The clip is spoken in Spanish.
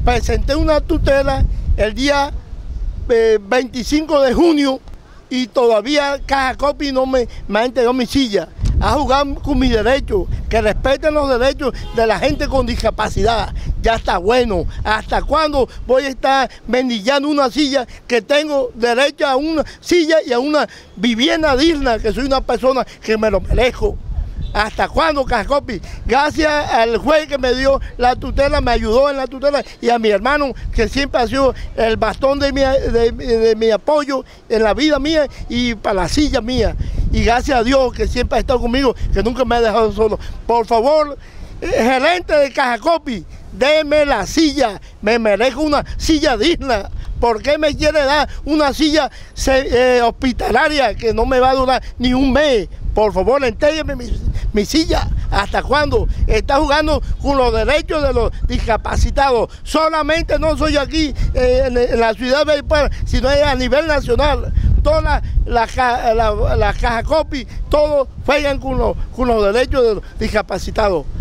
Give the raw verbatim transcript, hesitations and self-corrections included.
presenté una tutela el día eh, veinticinco de junio y todavía Caja Copi no me, me ha entregado mi silla. A jugar con mis derechos, que respeten los derechos de la gente con discapacidad. Ya está bueno. ¿Hasta cuándo voy a estar mendigando una silla que tengo derecho a una silla y a una vivienda digna, que soy una persona que me lo merezco? ¿Hasta cuándo, Caja Copi? Gracias al juez que me dio la tutela, me ayudó en la tutela, y a mi hermano, que siempre ha sido el bastón de mi, de, de mi apoyo en la vida mía y para la silla mía. Y gracias a Dios que siempre ha estado conmigo, que nunca me ha dejado solo. Por favor, gerente de Caja Copi, déme la silla, me merezco una silla digna. ¿Por qué me quiere dar una silla eh, hospitalaria que no me va a durar ni un mes? Por favor, entrégueme mi, mi silla. ¿Hasta cuándo? Está jugando con los derechos de los discapacitados. Solamente no soy aquí eh, en, en la ciudad de Valledupar, sino a nivel nacional. Todas las la, la, la, la Caja Copi, todos juegan con los, con los derechos de los discapacitados.